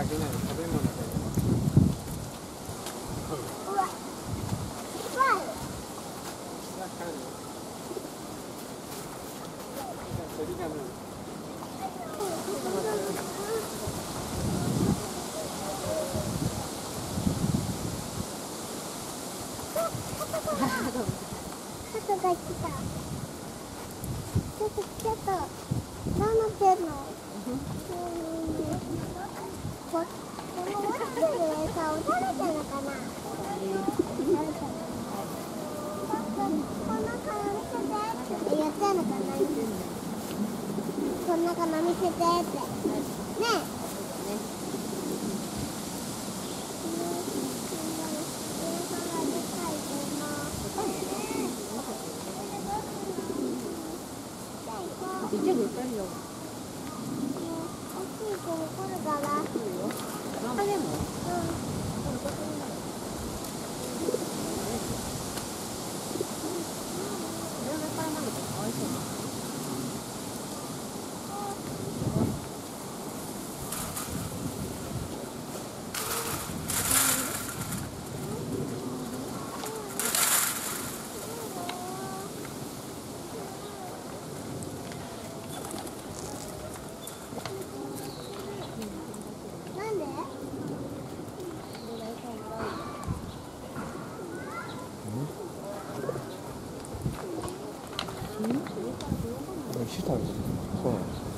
げない食べ物だよ。 うわ、いっぱいある。 わかる。鳥が見る。 鳩が来た。ちょっと、どうなってんの？この落ちてる餌を食べてるのかな？この中見せてって言ってんのかな？この中見せてって。ねえ。 이제 물빨이요. 大きい子も来るから。 안에 뭐? 내가 빨간 거 어디서? 싫다.